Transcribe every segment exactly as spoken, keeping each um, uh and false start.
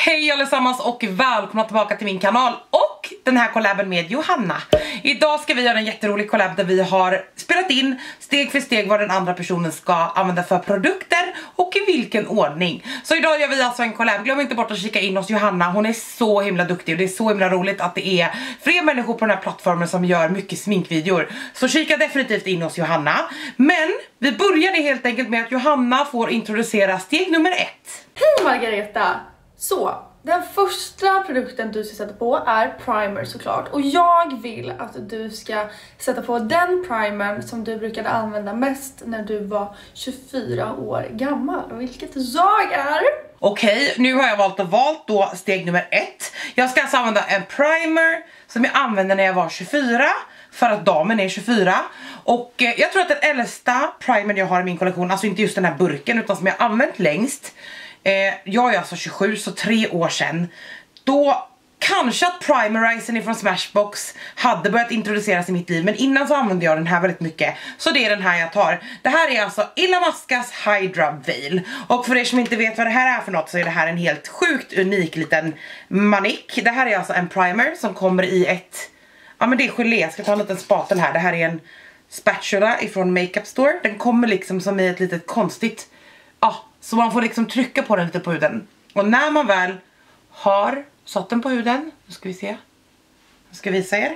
Hej allesammans och välkomna tillbaka till min kanal och den här collaben med Johanna. Idag ska vi göra en jätterolig collab där vi har spelat in steg för steg vad den andra personen ska använda för produkter och i vilken ordning. Så idag gör vi alltså en collab. Glöm inte bort att kika in hos Johanna. Hon är så himla duktig och det är så himla roligt att det är fler människor på den här plattformen som gör mycket sminkvideor. Så kika definitivt in hos Johanna. Men vi började helt enkelt med att Johanna får introducera steg nummer ett. Hej Margareta! Så, den första produkten du ska sätta på är primer såklart. Och jag vill att du ska sätta på den primer som du brukade använda mest när du var tjugofyra år gammal. Vilket jag är. Okej, nu har jag valt och valt då steg nummer ett. Jag ska alltså använda en primer som jag använde när jag var tjugofyra. För att damen är tjugofyra. Och eh, jag tror att den äldsta primern jag har i min kollektion, alltså inte just den här burken utan som jag använt längst. Eh, jag är alltså tjugosju, så tre år sedan. Då kanske att primerisen ifrån Smashbox hade börjat introduceras i mitt liv. Men innan så använde jag den här väldigt mycket. Så det är den här jag tar. Det här är alltså Illamasqus Hydra Veil. Och för er som inte vet vad det här är för något så är det här en helt sjukt unik liten manik. Det här är alltså en primer som kommer i ett... Ja men det är gelé, jag ska ta en liten spatel här. Det här är en spatula ifrån Makeup Store. Den kommer liksom som i ett litet konstigt... Ja, så man får liksom trycka på den lite på huden. Och när man väl har satt den på huden, nu ska vi se. Nu ska jag visa er.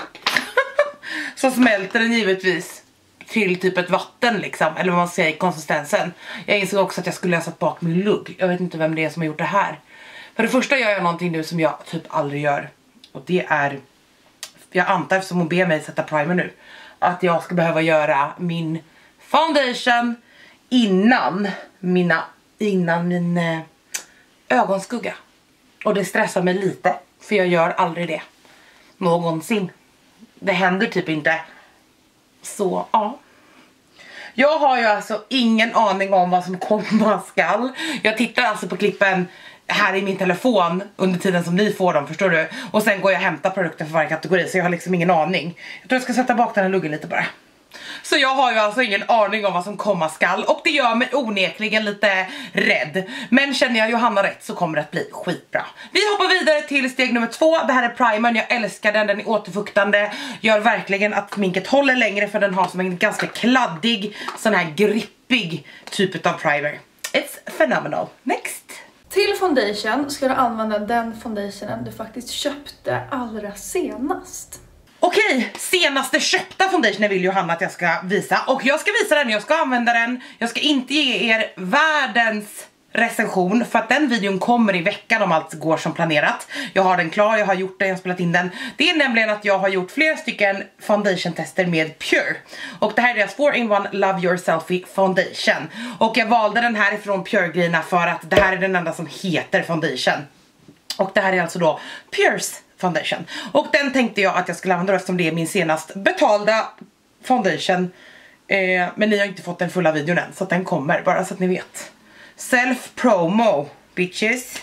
Så smälter den givetvis till typ ett vatten liksom. Eller vad man säger, konsistensen. Jag insåg också att jag skulle ha satt bak min lugg. Jag vet inte vem det är som har gjort det här. För det första gör jag någonting nu som jag typ aldrig gör. Och det är... Jag antar eftersom hon ber mig sätta primer nu. Att jag ska behöva göra min foundation innan mina... Innan min eh, ögonskugga. Och det stressar mig lite. För jag gör aldrig det. Någonsin. Det händer typ inte. Så ja. Jag har ju alltså ingen aning om vad som komma skall. Jag tittar alltså på klippen här i min telefon under tiden som ni får dem, förstår du? Och sen går jag och hämtar produkter för varje kategori. Så jag har liksom ingen aning. Jag tror jag ska sätta bak den här luggen lite bara. Så jag har ju alltså ingen aning om vad som komma skall. Och det gör mig onekligen lite rädd. Men känner jag Johanna rätt så kommer det att bli skitbra. Vi hoppar vidare till steg nummer två. Det här är primern, jag älskar den, den är återfuktande. Gör verkligen att sminket håller längre för den har som en ganska kladdig, sån här grippig typ av primer. It's phenomenal. Next. Till foundation ska du använda den foundationen du faktiskt köpte allra senast. Okej, senaste köpta foundationen vill Johanna att jag ska visa. Och jag ska visa den, jag ska använda den. Jag ska inte ge er världens recension för att den videon kommer i veckan om allt går som planerat. Jag har den klar, jag har gjort den, jag har spelat in den. Det är nämligen att jag har gjort flera stycken foundation tester med Pure. Och det här är deras four in one Love Your Selfie Foundation. Och jag valde den här ifrån Pure-grejerna för att det här är den enda som heter foundation. Och det här är alltså då Pures foundation. Och den tänkte jag att jag skulle använda eftersom det är min senast betalda foundation. Eh, men ni har inte fått den fulla videon än, så att den kommer, bara så att ni vet. Self promo, bitches.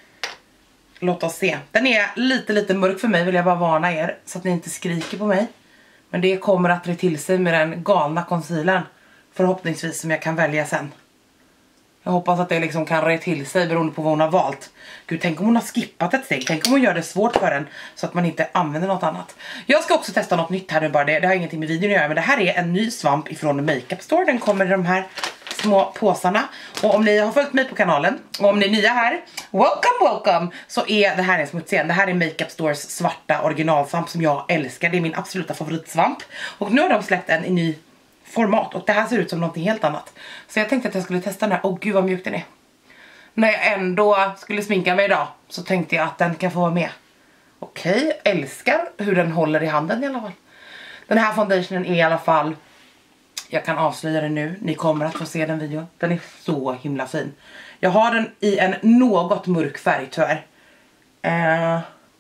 Låt oss se. Den är lite lite mörk för mig, vill jag bara varna er, så att ni inte skriker på mig. Men det kommer att dra till sig med den galna concealern. Förhoppningsvis som jag kan välja sen. Jag hoppas att det liksom kan röja till sig beroende på vad hon har valt. Gud, tänk om hon har skippat ett steg. Tänk om hon gör det svårt för en så att man inte använder något annat. Jag ska också testa något nytt här nu bara. Det, det har ingenting med videon att göra. Men det här är en ny svamp ifrån Makeup Store. Den kommer i de här små påsarna. Och om ni har följt mig på kanalen och om ni är nya här, welcome, welcome. Så är det här en smutsig. Det här är Makeup Stores svarta originalsvamp som jag älskar. Det är min absoluta favoritsvamp. Och nu har de släppt en i ny format och det här ser ut som något helt annat. Så jag tänkte att jag skulle testa den här. Åh gud vad mjuk den är. När jag ändå skulle sminka mig idag så tänkte jag att den kan få vara med. Okej, älskar hur den håller i handen i alla fall. Den här foundationen är i alla fall, jag kan avslöja det nu, ni kommer att få se den videon. Den är så himla fin. Jag har den i en något mörk färg tyvärr. Eh...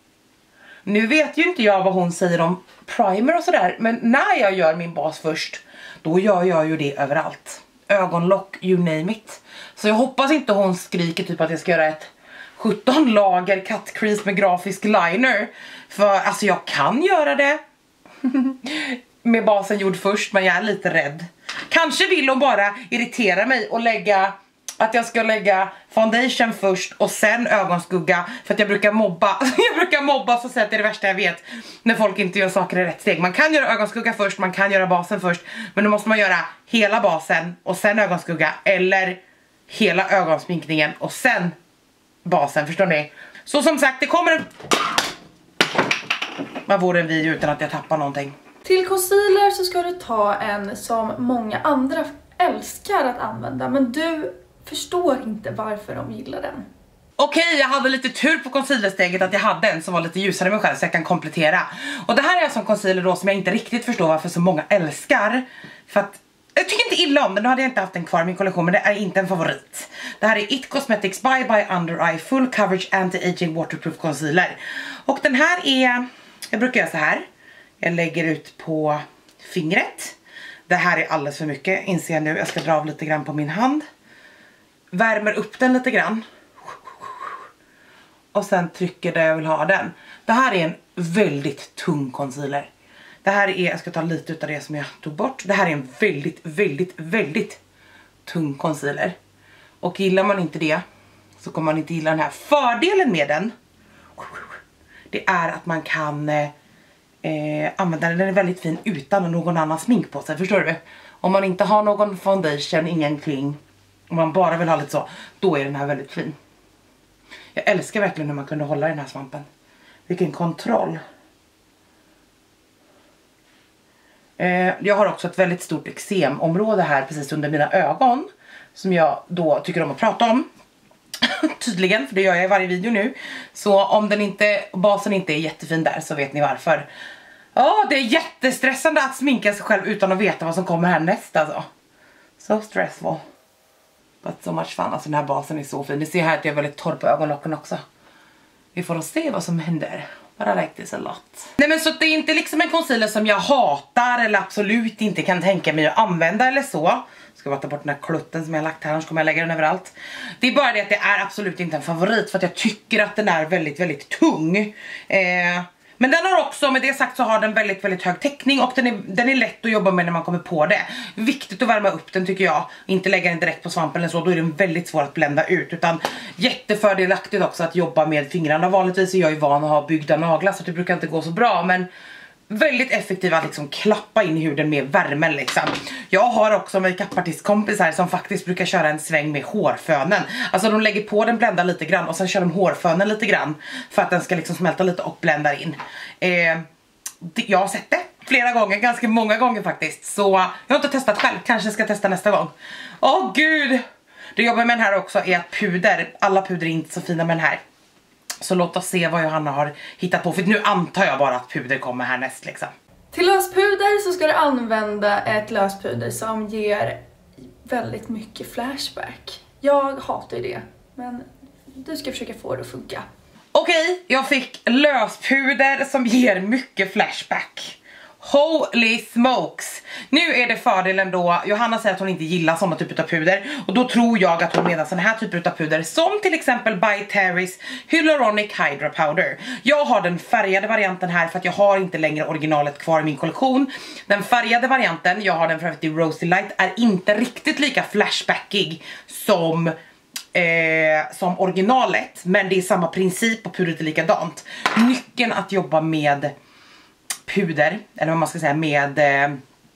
Nu vet ju inte jag vad hon säger om primer och sådär. Men när jag gör min bas först, då gör jag ju det överallt. Ögonlock, you name it. Så jag hoppas inte hon skriker typ att jag ska göra ett sjutton lager cut crease med grafisk liner. För alltså jag kan göra det med basen gjord först, men jag är lite rädd. Kanske vill hon bara irritera mig och lägga att jag ska lägga foundation först och sen ögonskugga, för att jag brukar mobba jag brukar mobba så säger att det är det värsta jag vet när folk inte gör saker i rätt steg. Man kan göra ögonskugga först, man kan göra basen först, men då måste man göra hela basen och sen ögonskugga, eller hela ögonsminkningen och sen basen, förstår ni? Så som sagt, det kommer en... Vad vore en video utan att jag tappar någonting? Till concealer så ska du ta en som många andra älskar att använda, men du förstår inte varför de gillar den. Okej, okay, jag hade lite tur på concealersteget att jag hade en som var lite ljusare än mig själv så jag kan komplettera. Och det här är alltså en concealer då som jag inte riktigt förstår varför så många älskar. För att jag tycker inte illa om den, nu hade jag inte haft den kvar i min kollektion, men det är inte en favorit. Det här är It Cosmetics Bye Bye Under Eye Full Coverage Anti-Aging Waterproof Concealer. Och den här är, jag brukar göra så här. Jag lägger ut på fingret. Det här är alldeles för mycket, inser jag nu. Jag ska dra av lite grann på min hand. Värmer upp den lite grann. Och sen trycker där jag vill ha den. Det här är en väldigt tung concealer. Det här är, jag ska ta lite av det som jag tog bort. Det här är en väldigt, väldigt, väldigt tung concealer. Och gillar man inte det så kommer man inte gilla den här. Fördelen med den, det är att man kan eh, använda den. Den är väldigt fin utan någon annan smink på sig, förstår du? Om man inte har någon foundation, ingenting, om man bara vill ha lite så, då är den här väldigt fin. Jag älskar verkligen hur man kunde hålla den här svampen. Vilken kontroll. Eh, jag har också ett väldigt stort eksemområde här precis under mina ögon. Som jag då tycker om att prata om. Tydligen, för det gör jag i varje video nu. Så om den inte, basen inte är jättefin där så vet ni varför. Ja, oh, det är jättestressande att sminka sig själv utan att veta vad som kommer härnäst alltså. So stressful. But so much fun. Alltså den här basen är så fin. Ni ser här att jag är väldigt torr på ögonlocken också. Vi får se vad som händer. But I like this a lot. Nej men så det är inte liksom en concealer som jag hatar eller absolut inte kan tänka mig att använda eller så. Ska bara ta bort den här klutten som jag har lagt här, annars kommer jag lägga den överallt. Det är bara det att det är absolut inte en favorit för att jag tycker att den är väldigt, väldigt tung. Eh... Men den har också, med det sagt så har den väldigt, väldigt hög täckning och den är, den är lätt att jobba med när man kommer på det. Viktigt att värma upp den tycker jag. Inte lägga den direkt på svampen eller så, då är den väldigt svår att blända ut. Utan jättefördelaktigt också att jobba med fingrarna. Vanligtvis är jag ju van att ha byggda naglar så det brukar inte gå så bra. Men väldigt effektiva att liksom klappa in i huden med värmen liksom. Jag har också makeupartistkompisar som faktiskt brukar köra en sväng med hårfönen. Alltså de lägger på den, bländar lite grann och sen kör de hårfönen lite grann för att den ska liksom smälta lite och blända in. Eh, jag har sett det flera gånger, ganska många gånger faktiskt. Så jag har inte testat själv, kanske ska testa nästa gång. Åh oh, gud! Det jobbar med den här också är att puder, alla puder är inte så fina med den här. Så låt oss se vad Johanna har hittat på. För nu antar jag bara att puder kommer härnäst liksom. Till löspuder så ska du använda ett löspuder som ger väldigt mycket flashback. Jag hatar ju det, men du ska försöka få det att funka. Okej, jag fick löspuder som ger mycket flashback. Holy smokes. Nu är det fördelen då, Johanna säger att hon inte gillar sådana typer av puder. Och då tror jag att hon menar sådana här typer av puder. Som till exempel By Terry's Hyaluronic Hydra Powder. Jag har den färgade varianten här för att jag har inte längre originalet kvar i min kollektion. Den färgade varianten, jag har den för övrigt i Rosy Light, är inte riktigt lika flashbackig som... Eh, som originalet. Men det är samma princip och pudret är likadant. Nyckeln att jobba med puder, eller vad man ska säga, med eh,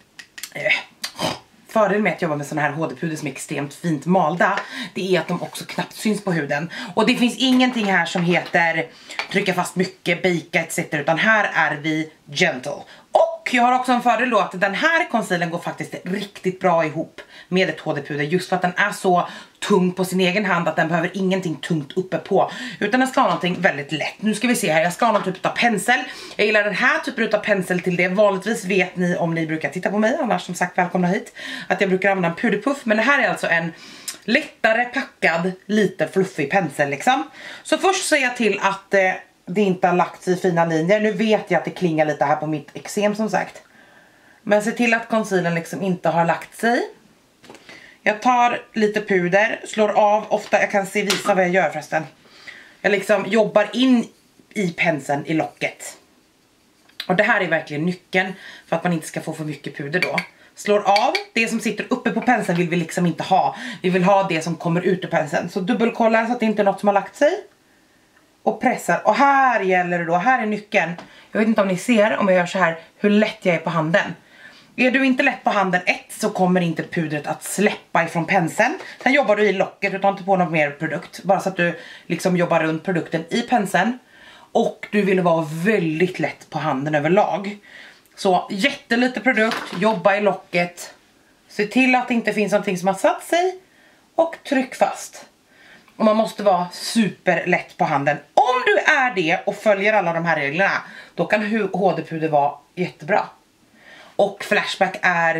fördelen med att jobba med såna här H D-puder som är extremt fint malda, det är att de också knappt syns på huden. Och det finns ingenting här som heter trycka fast mycket, baka et cetera. Utan här är vi gentle. Och jag har också en fördel då att den här concealern går faktiskt riktigt bra ihop med ett H D-puder. Just för att den är så tung på sin egen hand att den behöver ingenting tungt uppe på. Utan den ska ha någonting väldigt lätt. Nu ska vi se här, jag ska ha någon typ av pensel. Jag gillar den här typen av pensel till det. Vanligtvis vet ni om ni brukar titta på mig, annars som sagt välkomna hit, att jag brukar använda en puderpuff. Men det här är alltså en lättare packad, lite fluffig pensel liksom. Så först ser jag till att eh, det inte har lagt sig i fina linjer. Nu vet jag att det klingar lite här på mitt eksem som sagt. Men se till att concealern liksom inte har lagt sig. Jag tar lite puder, slår av, ofta jag kan se visa vad jag gör förresten. Jag liksom jobbar in i penseln i locket. Och det här är verkligen nyckeln för att man inte ska få för mycket puder då. slår av. Det som sitter uppe på penseln vill vi liksom inte ha. Vi vill ha det som kommer ut ur penseln. Så dubbelkollar så att det inte är något som har lagt sig. Och pressar. Och här gäller det då, här är nyckeln. Jag vet inte om ni ser om jag gör så här hur lätt jag är på handen. Är du inte lätt på handen ett så kommer inte pudret att släppa ifrån penseln. Sen jobbar du i locket, du tar inte på någon mer produkt. Bara så att du liksom jobbar runt produkten i penseln. Och du vill vara väldigt lätt på handen överlag. Så jättelite produkt, jobba i locket. Se till att det inte finns någonting som har satt sig. Och tryck fast. Och man måste vara superlätt på handen. Om du är det och följer alla de här reglerna, då kan H D-puder vara jättebra. Och flashback är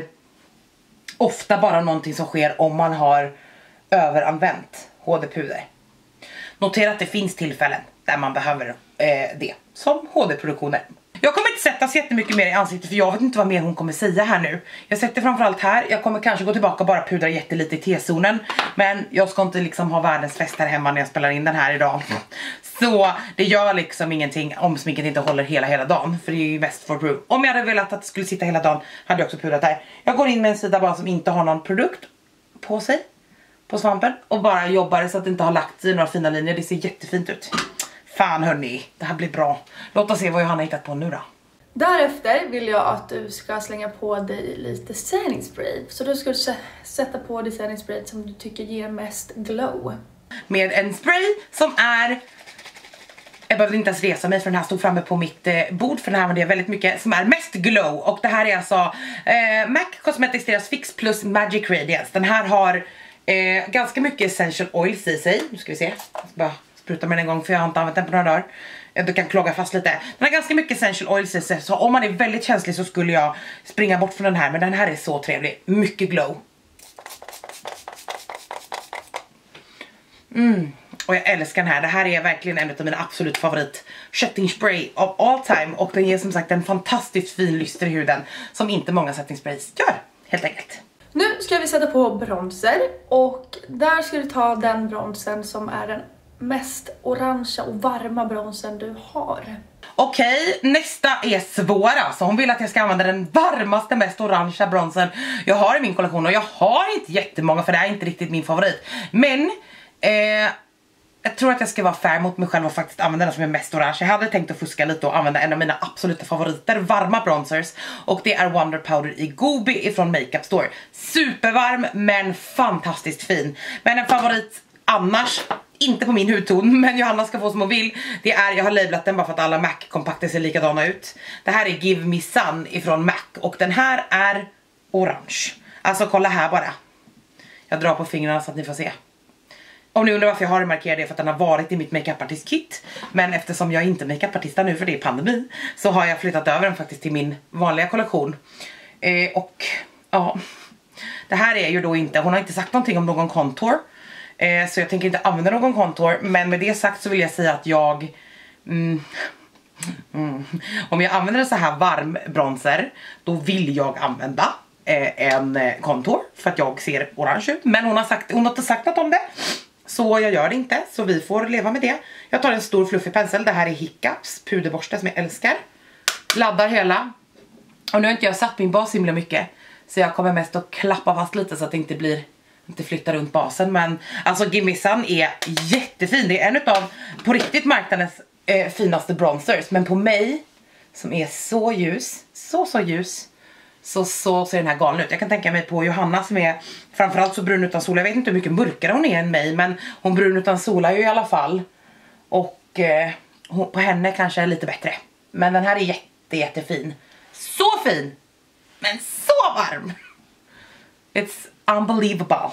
ofta bara någonting som sker om man har överanvänt H D-puder. Notera att det finns tillfällen där man behöver eh, det, som H D-produktioner. Jag kommer inte sätta så jättemycket mer i ansiktet för jag vet inte vad mer hon kommer säga här nu. Jag sätter framförallt här, jag kommer kanske gå tillbaka och bara pudra jättelite i T-zonen. Men jag ska inte liksom ha världens fest här hemma när jag spelar in den här idag. Så det gör liksom ingenting om sminket inte håller hela hela dagen. För det är ju mest for proof. Om jag hade velat att det skulle sitta hela dagen hade jag också pudrat där. Jag går in med en sida bara som inte har någon produkt på sig. På svampen. Och bara jobbar så att det inte har lagt sig några fina linjer. Det ser jättefint ut. Fan hörni, det här blir bra. Låt oss se vad Johanna hittat på nu då. Därefter vill jag att du ska slänga på dig lite setting spray. Så du ska sätta på dig setting spray som du tycker ger mest glow. Med en spray som är... Jag behövde inte ens resa mig för den här stod framme på mitt eh, bord. För den här använder jag väldigt mycket som är mest glow. Och det här är alltså eh, M A C Cosmetics deras Fix Plus Magic Radiance. Den här har eh, ganska mycket essential oils i sig. Nu ska vi se, jag ska bara spruta med den en gång för jag har inte använt den på några dagar. Du kan klogga fast lite. Den har ganska mycket essential oils i sig. Så om man är väldigt känslig så skulle jag springa bort från den här. Men den här är så trevlig, mycket glow. Mm. Och jag älskar den här. Det här är verkligen en av mina absolut favorit setting spray of all time. Och den ger som sagt en fantastiskt fin lyster i huden som inte många setting sprays gör, helt enkelt. Nu ska vi sätta på bronzer. Och där ska du ta den bronzen som är den mest orangea och varma bronzen du har. Okej, nästa är svår alltså. Hon vill att jag ska använda den varmaste, mest orangea bronzen jag har i min kollektion. Och jag har inte jättemånga för det är inte riktigt min favorit. Men... Eh, jag tror att jag ska vara fair mot mig själv och faktiskt använda den som är mest orange. Jag hade tänkt att fuska lite och använda en av mina absoluta favoriter, varma bronzers. Och det är Wonder Powder i Gobi ifrån Makeup Store. Supervarm men fantastiskt fin. Men en favorit annars, inte på min hudton, men Johanna ska få som hon vill. Det är, jag har lablat den bara för att alla M A C-kompakter ser likadana ut. Det här är Give Me Sun ifrån M A C och den här är orange. Alltså kolla här bara. Jag drar på fingrarna så att ni får se. Om ni undrar varför jag har markerat det för att den har varit i mitt makeupartist-kit. Men eftersom jag inte är makeupartista nu för det är pandemi så har jag flyttat över den faktiskt till min vanliga kollektion. Eh, och ja, det här är ju då inte, hon har inte sagt någonting om någon contour. Eh, så jag tänker inte använda någon contour. Men med det sagt så vill jag säga att jag... Mm, mm, om jag använder så här varm bronzer då vill jag använda eh, en contour för att jag ser orange ut. Men hon har, sagt, hon har inte sagt något om det. Så jag gör det inte, så vi får leva med det. Jag tar en stor fluffig pensel, det här är Hiccups puderborste som jag älskar. Laddar hela. Och nu har inte jag satt min bas himla mycket. Så jag kommer mest att klappa fast lite så att det inte blir, inte flyttar runt basen. Men alltså Give Me Sun är jättefin. Det är en av på riktigt marknadens eh, finaste bronzers. Men på mig, som är så ljus, så så ljus. Så, så ser den här galen ut. Jag kan tänka mig på Johanna som är framförallt så brun utan sol. Jag vet inte hur mycket mörkare hon är än mig. Men hon brun utan solar ju i alla fall. Och eh, hon, på henne kanske är lite bättre. Men den här är jätte, jättefin. Så fin! Men så varm! It's unbelievable.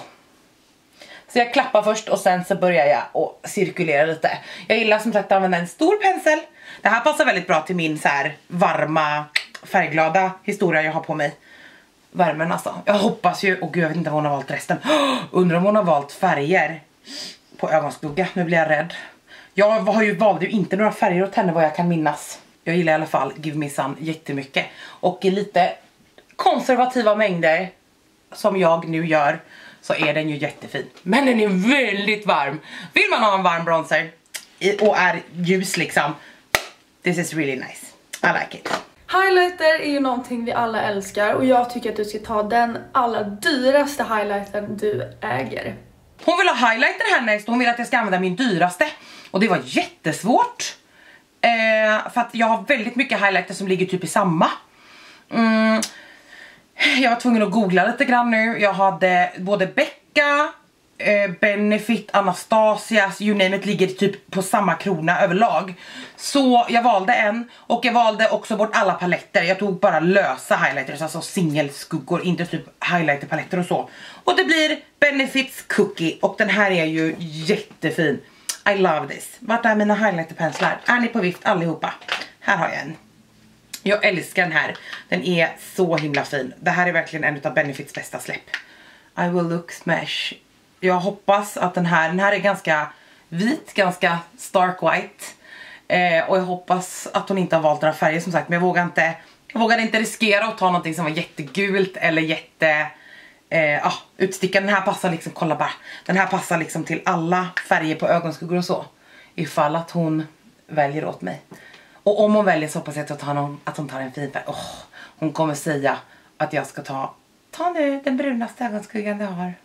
Så jag klappar först och sen så börjar jag att cirkulera lite. Jag gillar som sagt att använda en stor pensel. Det här passar väldigt bra till min så här varma... färgglada historia jag har på mig. Värmen alltså. Jag hoppas ju, och gud jag vet inte vad hon har valt resten. Oh, undrar om hon har valt färger på ögonskugga. Nu blir jag rädd. Jag har ju valde ju inte några färger åt henne vad jag kan minnas. Jag gillar i alla fall Give Me Sun jättemycket. Och i lite konservativa mängder som jag nu gör så är den ju jättefin. Men den är väldigt varm. Vill man ha en varm bronzer och är ljus liksom. This is really nice. I like it. Highlighter är ju någonting vi alla älskar och jag tycker att du ska ta den allra dyraste highlightern du äger. Hon vill ha highlighter härnäst och hon vill att jag ska använda min dyraste. Och det var jättesvårt. Eh, för att jag har väldigt mycket highlighter som ligger typ i samma. Mm. Jag var tvungen att googla lite grann nu. Jag hade både Becca, eh, Benefit, Anastasias, you name it, ligger typ på samma krona överlag. Så jag valde en och jag valde också bort alla paletter. Jag tog bara lösa highlighters, alltså singelskuggor, inte typ highlighterpaletter och så. Och det blir Benefits Cookie och den här är ju jättefin. I love this. Vart är mina highlighterpenslar? Är ni på vift allihopa? Här har jag en. Jag älskar den här. Den är så himla fin. Det här är verkligen en av Benefits bästa släpp. I will look smash. Jag hoppas att den här, den här är ganska vit, ganska stark white. Eh, och jag hoppas att hon inte har valt några färger som sagt. Men jag vågar inte, jag vågar inte riskera att ta någonting som var jättegult eller jätte... Eh, ah, utstickande. Den här passar liksom, kolla bara. Den här passar liksom till alla färger på ögonskuggor och så. Ifall att hon väljer åt mig. Och om hon väljer så hoppas jag att, jag tar någon, att hon tar en fin färg. Oh, hon kommer säga att jag ska ta, ta nu den brunaste ögonskuggan du har.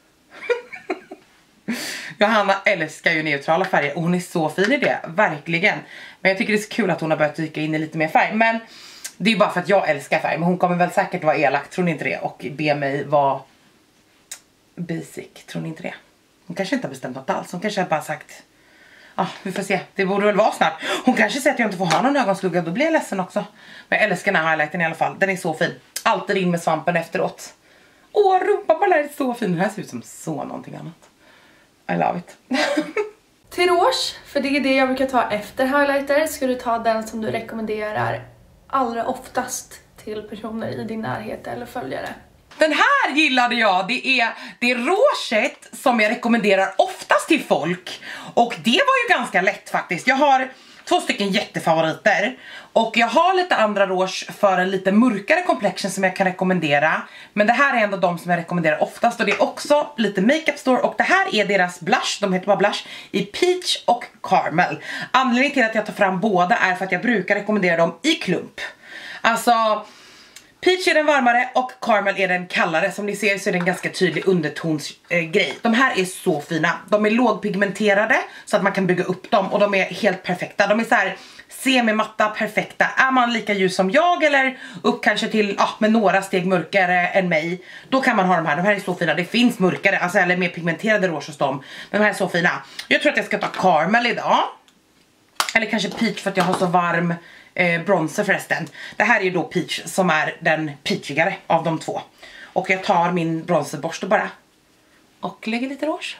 Johanna älskar ju neutrala färger och hon är så fin i det, verkligen. Men jag tycker det är så kul att hon har börjat dyka in i lite mer färg. Men det är ju bara för att jag älskar färg. Men hon kommer väl säkert vara elak, tror ni inte det? Och be mig vara basic, tror ni inte det? Hon kanske inte har bestämt något alls. Hon kanske har bara sagt, ja ah, vi får se, det borde väl vara snart. Hon kanske säger att jag inte får ha någon ögonskugga, då blir jag ledsen också. Men jag älskar den här highlighten i alla fall, den är så fin. Alltid in med svampen efteråt. Åh, rumpan på den här är så fin. Den här ser ut som så någonting annat. I love it. Till rouge, för det är det jag brukar ta efter highlighter, ska du ta den som du rekommenderar allra oftast till personer i din närhet eller följare. Den här gillade jag, det är, det är rouget som jag rekommenderar oftast till folk. Och det var ju ganska lätt faktiskt. Jag har två stycken jättefavoriter. Och jag har lite andra rouge för en lite mörkare complexion som jag kan rekommendera. Men det här är ändå de som jag rekommenderar oftast. Och det är också lite makeup store. Och det här är deras blush, de heter bara blush, i peach och caramel. Anledningen till att jag tar fram båda är för att jag brukar rekommendera dem i klump. Alltså... Peach är den varmare och caramel är den kallare. Som ni ser så är det en ganska tydlig undertonsgrej. Eh, de här är så fina. De är lågpigmenterade så att man kan bygga upp dem. Och de är helt perfekta. De är så här semi-matta, perfekta. Är man lika ljus som jag eller upp kanske till ah, med några steg mörkare än mig, då kan man ha de här. De här är så fina. Det finns mörkare, alltså, eller mer pigmenterade rouge hos dem. Men de här är så fina. Jag tror att jag ska ta caramel idag. Eller kanske peach för att jag har så varm... Eh, bronzer förresten. Det här är ju då peach som är den peachigare av de två. Och jag tar min bronzerborste bara. Och lägger lite rouge.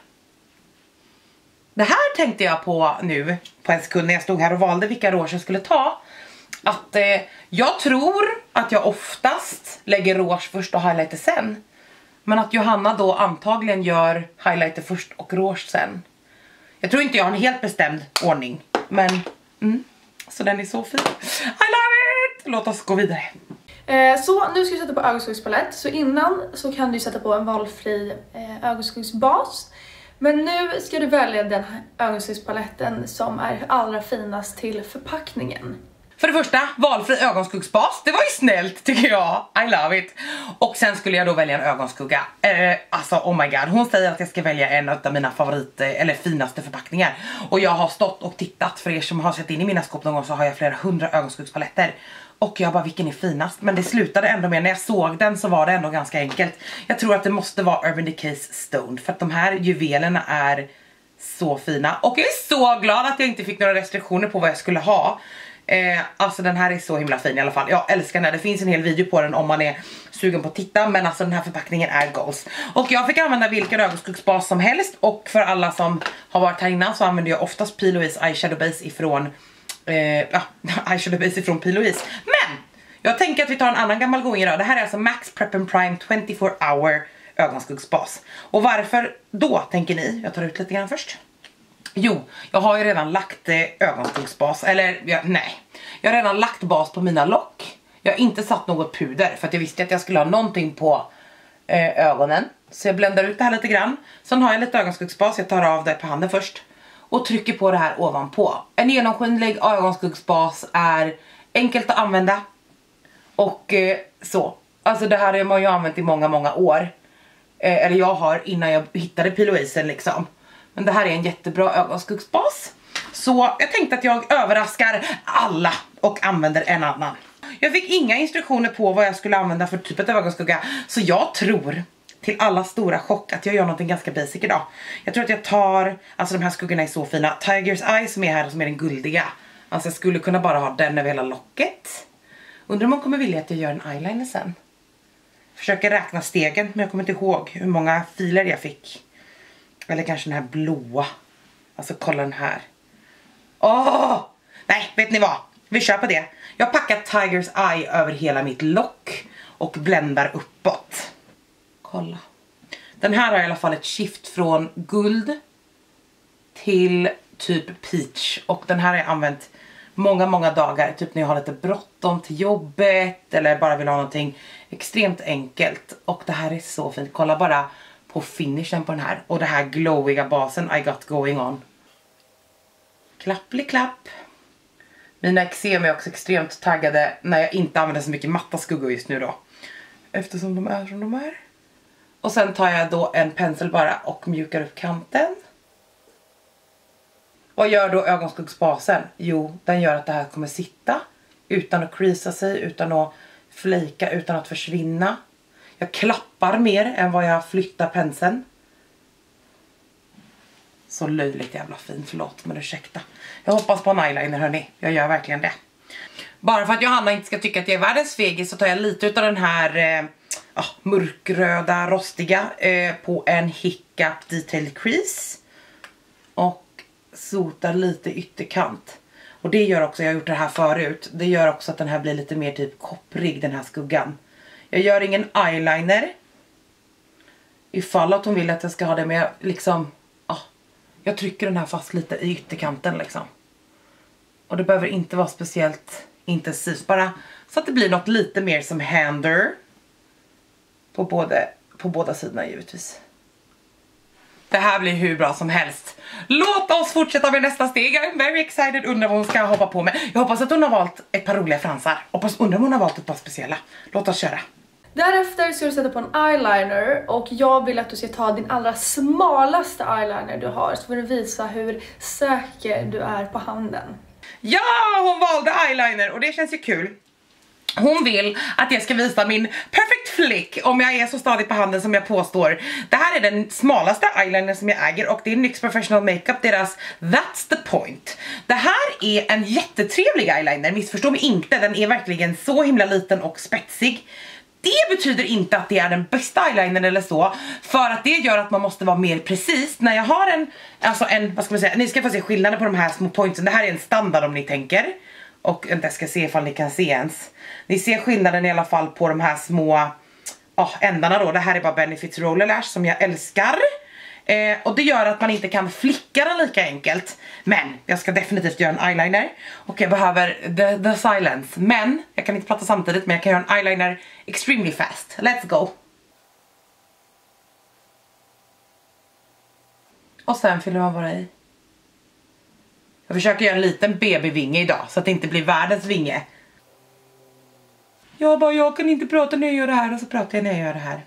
Det här tänkte jag på nu på en sekund när jag stod här och valde vilka rouge jag skulle ta. Att eh, jag tror att jag oftast lägger rouge först och highlighter sen. Men att Johanna då antagligen gör highlighter först och rouge sen. Jag tror inte jag har en helt bestämd ordning. Men... Mm. Så den är så fin. I love it! Låt oss gå vidare. Eh, så nu ska vi sätta på ögonskuggspalett. Så innan så kan du sätta på en valfri eh, ögonskuggsbas. Men nu ska du välja den här ögonskuggspaletten som är allra finast till förpackningen. För det första, valfri ögonskuggsbas. Det var ju snällt tycker jag. I love it. Och sen skulle jag då välja en ögonskugga. Eh, alltså oh my god. Hon säger att jag ska välja en av mina favorit eller finaste förpackningar. Och jag har stått och tittat. För er som har sett in i mina skåp någon gång så har jag flera hundra ögonskuggspaletter. Och jag bara, vilken är finast? Men det slutade ändå med, när jag såg den så var det ändå ganska enkelt. Jag tror att det måste vara Urban Decay's Stone. För att de här juvelerna är så fina. Och jag är så glad att jag inte fick några restriktioner på vad jag skulle ha. Eh, alltså den här är så himla fin i alla fall. Jag älskar den här, det finns en hel video på den om man är sugen på att titta. Men alltså den här förpackningen är goals. Och jag fick använda vilken ögonskuggsbas som helst. Och för alla som har varit här innan så använder jag oftast P. Louise Eyeshadow Base ifrån eh, ja, Eyeshadow Base ifrån P. Louise. Men jag tänker att vi tar en annan gammal gång idag. Det här är alltså Max Prep and Prime twenty-four hour ögonskuggsbas. Och varför då tänker ni? Jag tar ut lite grann först. Jo, jag har ju redan lagt eh, ögonskuggsbas. Eller, ja, nej. Jag har redan lagt bas på mina lock. Jag har inte satt något puder. För att jag visste att jag skulle ha någonting på eh, ögonen. Så jag bländar ut det här lite grann. Sen har jag lite ögonskuggsbas. Jag tar av det på handen först. Och trycker på det här ovanpå. En genomskinlig ögonskuggsbas är enkelt att använda. Och eh, så. Alltså det här har man ju använt i många, många år. Eh, eller jag har innan jag hittade P. Louise liksom. Men det här är en jättebra ögonskuggsbas. Så jag tänkte att jag överraskar alla och använder en annan. Jag fick inga instruktioner på vad jag skulle använda för typ av ögonskugga. Så jag tror, till alla stora chock, att jag gör något ganska basic idag. Jag tror att jag tar, alltså de här skuggorna är så fina. Tiger's Eye som är här, som är den guldiga. Alltså jag skulle kunna bara ha den över hela locket. Undrar om man kommer vilja att jag gör en eyeliner sen. Försöker räkna stegen, men jag kommer inte ihåg hur många filer jag fick. Eller kanske den här blåa. Alltså kolla den här. Åh! Nej, vet ni vad? Vi kör på det. Jag packar Tiger's Eye över hela mitt lock och bländar uppåt. Kolla. Den här har i alla fall ett skift från guld till typ peach. Och den här har jag använt många, många dagar. Typ när jag har lite bråttom till jobbet eller bara vill ha någonting extremt enkelt. Och det här är så fint. Kolla bara på finishen på den här. Och det här glowiga basen I got going on. Klapplig-klapp. Mina eksem är också extremt taggade när jag inte använder så mycket matta skuggor just nu då. Eftersom de är som de är. Och sen tar jag då en pensel bara och mjukar upp kanten. Vad gör då ögonskuggsbasen? Jo, den gör att det här kommer sitta utan att creasa sig, utan att flika, utan att försvinna. Jag klappar mer än vad jag flyttar penseln. Så löjligt jävla fint, förlåt men ursäkta. Jag hoppas på en eyeliner hörni, jag gör verkligen det. Bara för att Johanna inte ska tycka att jag är världens fegis så tar jag lite av den här eh, ah, mörkröda, rostiga eh, på en hiccup detailed crease. Och sotar lite ytterkant. Och det gör också, jag har gjort det här förut, det gör också att den här blir lite mer typ kopprig, den här skuggan. Jag gör ingen eyeliner. Ifall att hon vill att jag ska ha det, men jag liksom, ah, jag trycker den här fast lite i ytterkanten liksom. Och det behöver inte vara speciellt intensivt, bara så att det blir något lite mer som hander. På, både, på båda sidorna givetvis. Det här blir hur bra som helst. Låt oss fortsätta med nästa steg. I'm very excited. Undrar vad hon ska hoppa på med. Jag hoppas att hon har valt ett par roliga fransar. Och undrar om hon har valt ett par speciella. Låt oss köra. Därefter ska du sätta på en eyeliner. Och jag vill att du ska ta din allra smalaste eyeliner du har. Så får du visa hur säker du är på handen. Ja, hon valde eyeliner. Och det känns ju kul. Hon vill att jag ska visa min perfect flick om jag är så stadig på handen som jag påstår. Det här är den smalaste eyeliner som jag äger och det är N Y X Professional Makeup, deras That's the Point. Det här är en jättetrevlig eyeliner, missförstå mig inte, den är verkligen så himla liten och spetsig. Det betyder inte att det är den bästa eyelinern eller så, för att det gör att man måste vara mer precis. När jag har en, alltså en, vad ska man säga, ni ska få se skillnaden på de här små pointsen. Det här är en standard om ni tänker. Och jag ska se ifall ni kan se ens. Ni ser skillnaden i alla fall på de här små oh, ändarna då. Det här är bara Benefits Roller Lash som jag älskar. Eh, och det gör att man inte kan flicka den lika enkelt. Men jag ska definitivt göra en eyeliner. Och jag behöver the, the silence. Men jag kan inte prata samtidigt, men jag kan göra en eyeliner extremely fast. Let's go. Och sen fyller man bara i. Jag försöker göra en liten babyvinge idag så att det inte blir världens vinge. Jag bara, jag kan inte prata när jag gör det här, och så pratar jag när jag gör det här.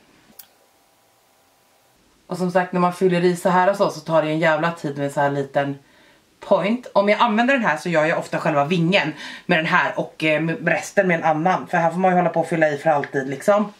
Och som sagt, när man fyller i så här och så, så tar det en jävla tid med så här liten point. Om jag använder den här så gör jag ofta själva vingen med den här och eh, med resten med en annan. För här får man ju hålla på att fylla i för alltid liksom.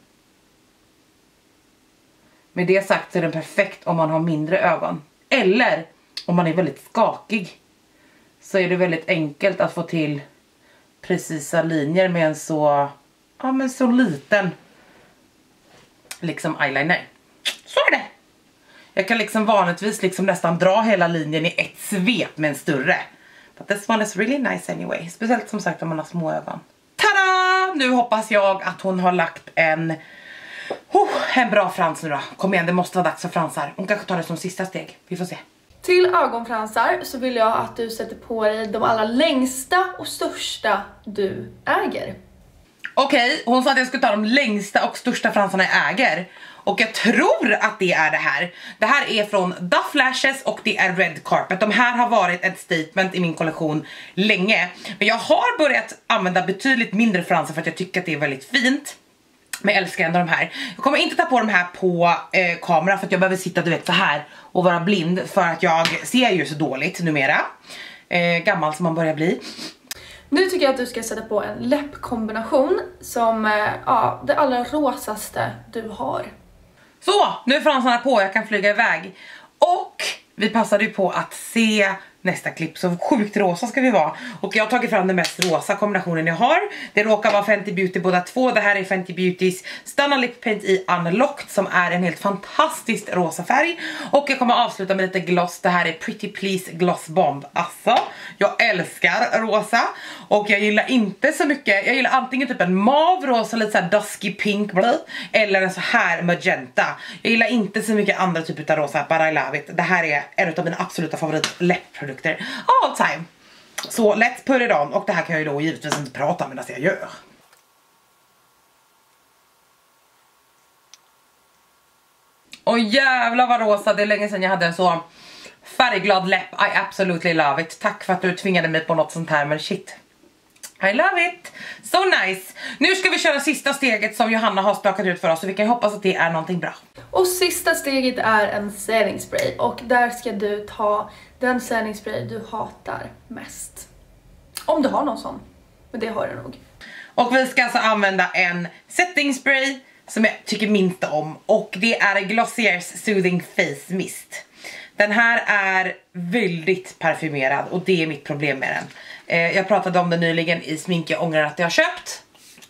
Med det sagt så är den perfekt om man har mindre ögon. Eller om man är väldigt skakig. Så är det väldigt enkelt att få till precisa linjer med en så, ja men så liten liksom eyeliner. Så är det. Jag kan liksom vanligtvis liksom nästan dra hela linjen i ett svep med en större. But this one is really nice anyway. Speciellt som sagt om man har små ögon. Tada! Nu hoppas jag att hon har lagt en oh, en bra frans nu då. Kom igen, det måste vara dags för fransar. Hon kanske tar det som sista steg. Vi får se. Till ögonfransar så vill jag att du sätter på dig de allra längsta och största du äger. Okej, okay, hon sa att jag skulle ta de längsta och största fransarna jag äger. Och jag tror att det är det här. Det här är från Duff Lashes och det är Red Carpet. De här har varit ett statement i min kollektion länge. Men jag har börjat använda betydligt mindre fransar för att jag tycker att det är väldigt fint. Men jag älskar ändå de här. Jag kommer inte ta på de här på eh, kamera för att jag behöver sitta, du vet, så här och vara blind för att jag ser ju så dåligt numera. Eh, gammal som man börjar bli. Nu tycker jag att du ska sätta på en läppkombination som eh, ja, det allra rosaste du har. Så, nu är fransarna på, jag kan flyga iväg. Och vi passade ju på att se nästa klipp, så sjukt rosa ska vi vara. Och jag har tagit fram den mest rosa kombinationen jag har. Det råkar vara Fenty Beauty båda två. Det här är Fenty Beautys Stunna Lip Paint i Unlocked som är en helt fantastiskt rosa färg. Och jag kommer avsluta med lite gloss. Det här är Pretty Please Gloss Bomb. Alltså, jag älskar rosa. Och jag gillar inte så mycket. Jag gillar antingen typ en mav rosa, lite så här dusky pink blue, eller en så här magenta. Jag gillar inte så mycket andra typer av rosa, but I love it. Det här är en av mina absoluta favorit läppprodukter all time. Så let's put it on. Och det här kan jag ju då givetvis inte prata medan jag gör. Och jävlar vad rosa. Det är länge sedan jag hade en så färgglad läpp. I absolutely love it. Tack för att du tvingade mig på något sånt här, men shit, I love it. So nice. Nu ska vi köra sista steget som Johanna har spakat ut för oss. Så vi kan hoppas att det är någonting bra. Och sista steget är en settingspray. Och där ska du ta den settingspray du hatar mest. Om du har någon sån. Men det har du nog. Och vi ska alltså använda en setting spray som jag tycker minst om. Och det är Glossier's Soothing Face Mist. Den här är väldigt parfymerad och det är mitt problem med den. Eh, jag pratade om den nyligen i smink jag ångrar att jag har köpt.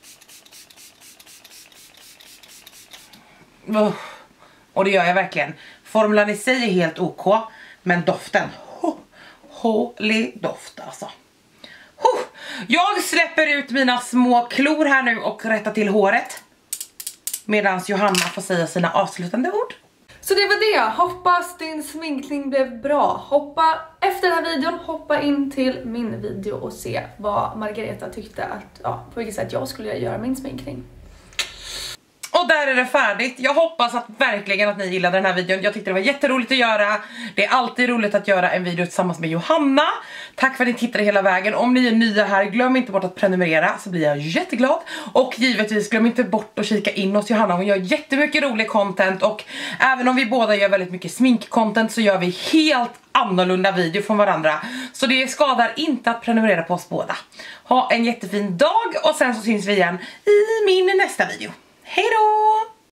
Uh, och det gör jag verkligen. Formulan i sig är helt ok, men doften, oh, holy doft alltså. Oh, jag släpper ut mina små klor här nu och rättar till håret. Medan Johanna får säga sina avslutande ord. Så det var det. Hoppas din sminkning blev bra. Hoppa efter den här videon, hoppa in till min video och se vad Margareta tyckte att, ja, på vilket sätt jag skulle göra min sminkning. Och där är det färdigt. Jag hoppas att verkligen att ni gillade den här videon. Jag tyckte det var jätteroligt att göra. Det är alltid roligt att göra en video tillsammans med Johanna. Tack för att ni tittade hela vägen. Om ni är nya här, glöm inte bort att prenumerera, så blir jag jätteglad. Och givetvis glöm inte bort att kika in hos Johanna. Hon gör jättemycket rolig content. Och även om vi båda gör väldigt mycket sminkcontent så gör vi helt annorlunda video från varandra. Så det skadar inte att prenumerera på oss båda. Ha en jättefin dag och sen så syns vi igen i min nästa video. Hej då!